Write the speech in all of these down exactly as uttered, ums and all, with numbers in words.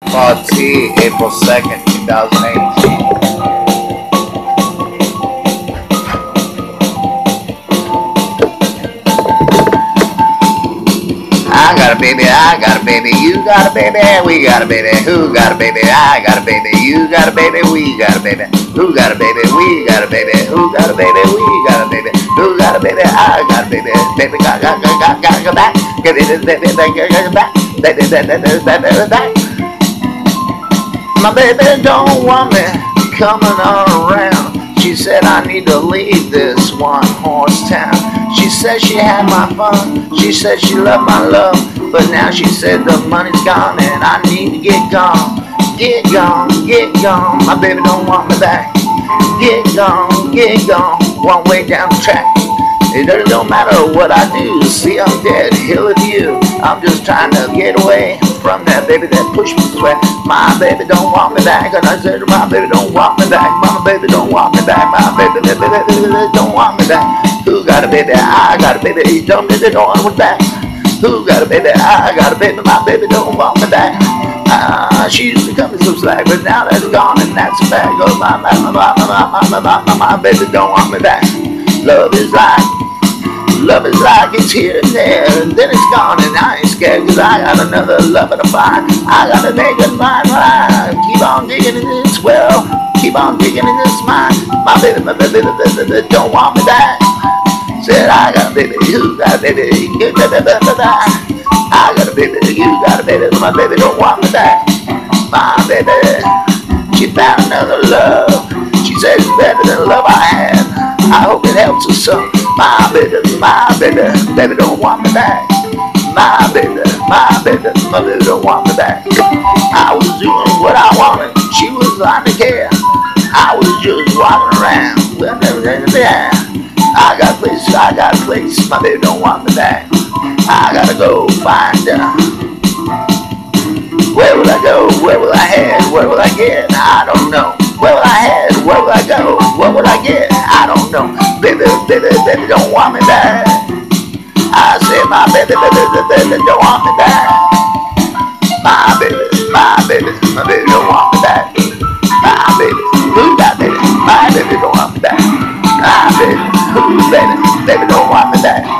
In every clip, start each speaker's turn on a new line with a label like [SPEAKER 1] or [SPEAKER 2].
[SPEAKER 1] Pod T, April second, two thousand eighteen. I got a baby, I got a baby, you got a baby, we got a baby, who got a baby, I got a baby, you got a baby, we got a baby, who got a baby, we got a baby, who got a baby, we got a baby, who got a baby, I got a baby, baby got got got got got got back, get it baby baby got back, baby baby baby back. My baby don't want me coming around. She said I need to leave this one horse town. She said she had my fun. She said she loved my love. But now she said the money's gone and I need to get gone. Get gone, get gone. My baby don't want me back. Get gone, get gone. One way down the track. It don't matter what I do. See, I'm dead, hill of you. I'm just trying to get away from that baby that pushed me this way. My baby don't want me back. And I said, my baby don't want me back. My baby don't want me back. My baby, baby, baby, baby don't want me back. Who got a baby? I got a baby. He told me they don't want me back. Who got a baby? I got a baby. My baby don't want me back. Uh, she used to come in some slack, but now that's gone and that's a bag. Oh, my, my, my, my, my, my, my, my, my baby don't want me back. Love is like, love is like it's here and there, and then it's gone, and I ain't scared, cause I got another lover to find. I gotta make it mine, right? Keep on digging in this well, keep on digging in this mine. My baby, my baby, my baby, baby don't want me back. Said I got a baby, you got a baby, you got a baby, I got a baby, you got a baby, my baby don't want me back. My baby, she found another love. She said it's better than the love I had. I hope it helps her some. My baby, my baby, baby don't want me back. My baby, my baby, my baby don't want me back. I was doing what I wanted. She was on the care. I was just walking around. I got a place, I got a place. My baby don't want me back. I gotta go find her. Where will I go? Where will I head? Where will I get? I don't know. Where will I head? Where will I go? What will I get? I don't know. Baby, baby, baby don't want me back. I said my baby, baby, baby, baby don't want me back. My baby, my baby, my baby don't want me back. My baby, who got baby? My baby don't want me back. My baby, who baby? Baby don't want me back.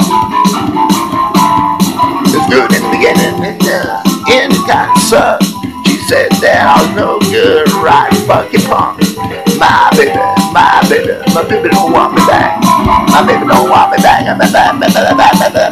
[SPEAKER 1] It's good in the beginning, and uh, in the kind of suck. She said that I was no good, right fucking punk. My baby, my baby, my baby don't want me back. My baby don't want me back. My baby don't want me back.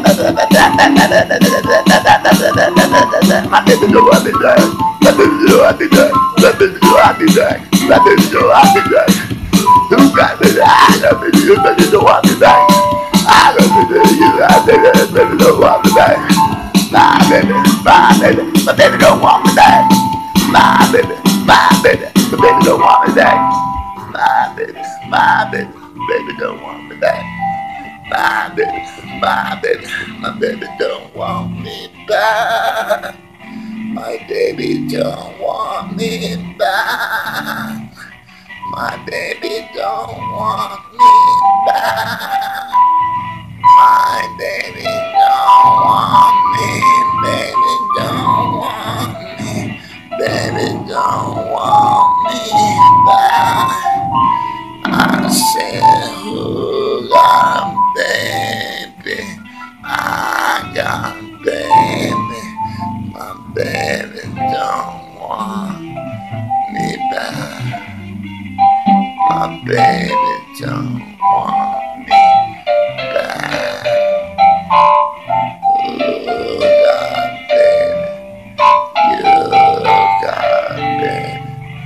[SPEAKER 1] My baby don't want me back. My baby don't want me back. My baby don't want me back. My baby don't want me back. Who got me back? My baby don't want me back. I got me back. You got me back. My baby don't want me back. My baby, my baby, my baby don't want me back. My baby, my baby, my baby don't want me back. My baby, my baby, baby don't want me back. My baby, my baby, my baby don't want me back. My baby don't want me back. My baby don't want me back. My baby don't want me. Baby don't want me. Baby don't want me back. I said, who got a baby? I got a baby. My baby don't want me back. My baby don't want me back. Who got a baby? You got a baby.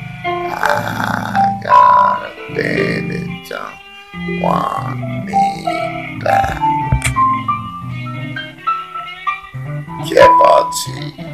[SPEAKER 1] I got a baby don't want me back. K F R T